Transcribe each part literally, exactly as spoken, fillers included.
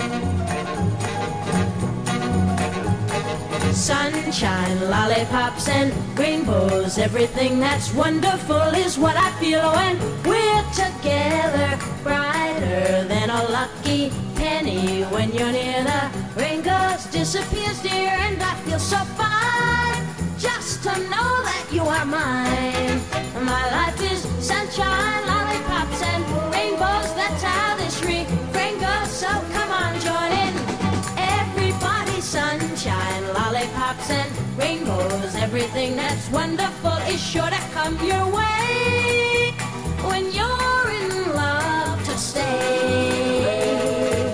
Sunshine, lollipops and rainbows, everything that's wonderful is what I feel when we're together. Brighter than a lucky penny when you're near. The rain goes, disappears, dear, and I feel so fine just to know that you are mine. My life is sunshine, lollipops and rainbows, that's how this refrain goes. So come on, join in, everybody. Sunshine, lollipops and rainbows, everything that's wonderful is sure to come your way when you're in love to stay.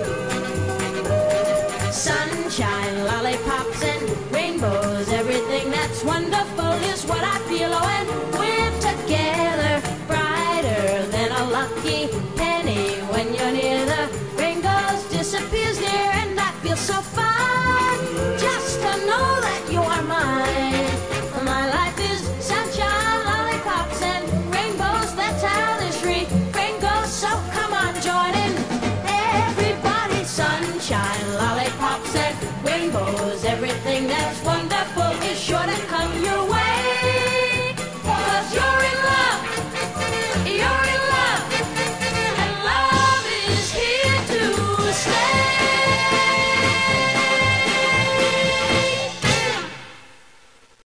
Sunshine, lollipops and rainbows, everything that's wonderful is what I feel when we're together. Brighter than a lucky penny when you're near. The rain goes, disappears, dear, and I feel so fine just to know that you are mine. My life is sunshine, lollipops and rainbows, that's how this refrain goes. So come on, join in, everybody. Sunshine, lollipops and rainbows, everything that's